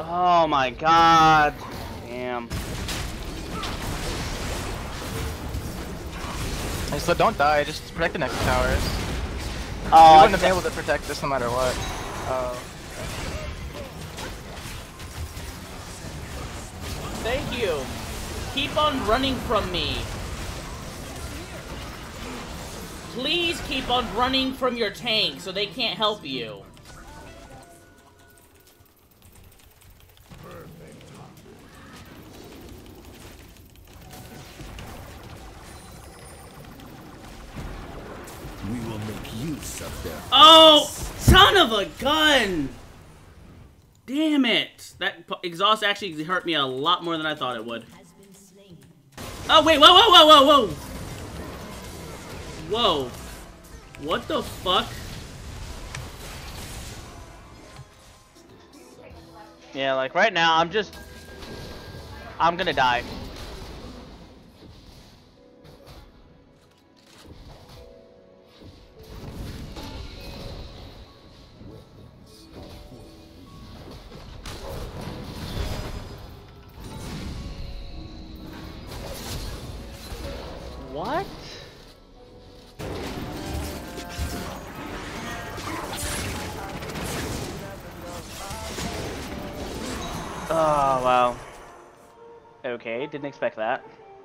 Oh my god. Damn. I said don't die, just protect the next towers. Oh, You wouldn't have been able to protect this no matter what. Thank you. Keep on running from me. Please keep on running from your tank so they can't help you. We will make use of their... Oh, son of a gun! Damn it! That exhaust actually hurt me a lot more than I thought it would. Oh wait, whoa, whoa, whoa, whoa, whoa! Whoa. What the fuck? Yeah, like right now, I'm gonna die. What? Oh, wow. Okay, didn't expect that.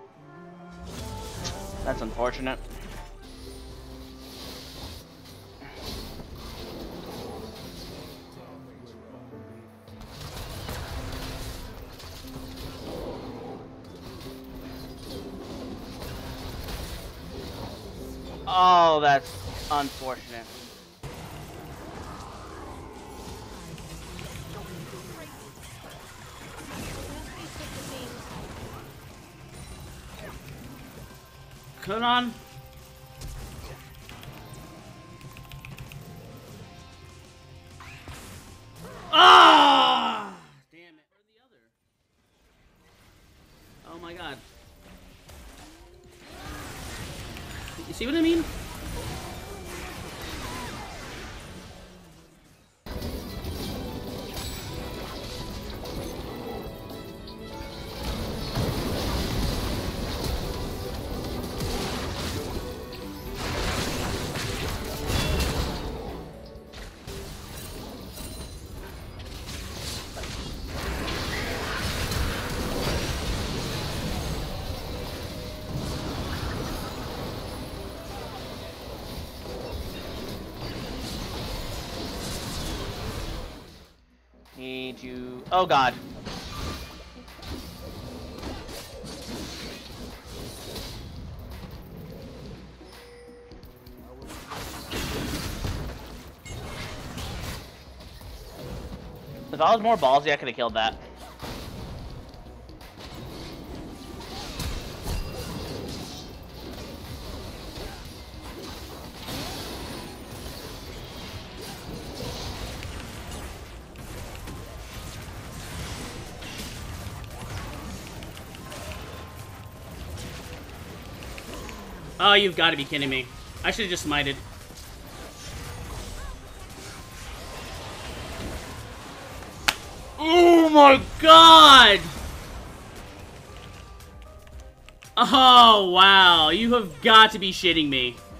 That's unfortunate. Oh, that's unfortunate. Come on. Ah! Damn it. Where's the other? Oh my god. You see what I mean? Need you. Oh god. If I was more ballsy, I could have killed that. Oh, you've got to be kidding me. I should have just smited. Oh my god! Oh, wow. You have got to be shitting me.